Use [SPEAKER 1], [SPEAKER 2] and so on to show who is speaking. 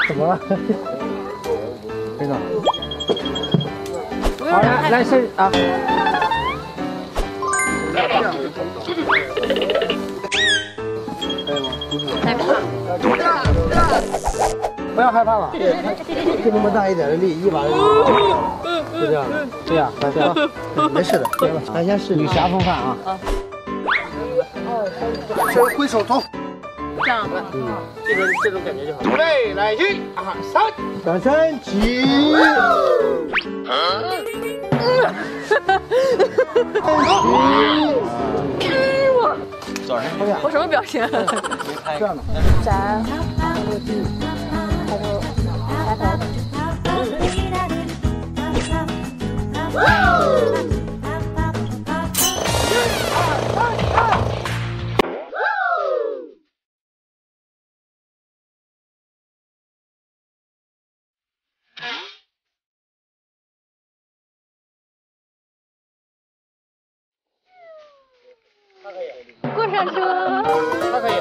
[SPEAKER 1] 怎么了？真的。好，来伸啊！
[SPEAKER 2] 害怕。
[SPEAKER 1] 不要害怕了，就那么大一点的力，一把就这样的，这样，没事的，咱先试女侠风范啊。先挥手走。
[SPEAKER 2] 这样吧，
[SPEAKER 1] 这种感觉就好。准备，来1、2、3，转身起。
[SPEAKER 2] 我什么表情？
[SPEAKER 1] 这样的。
[SPEAKER 2] 展，落地，抬头，抬头。过山车，
[SPEAKER 1] 他可以。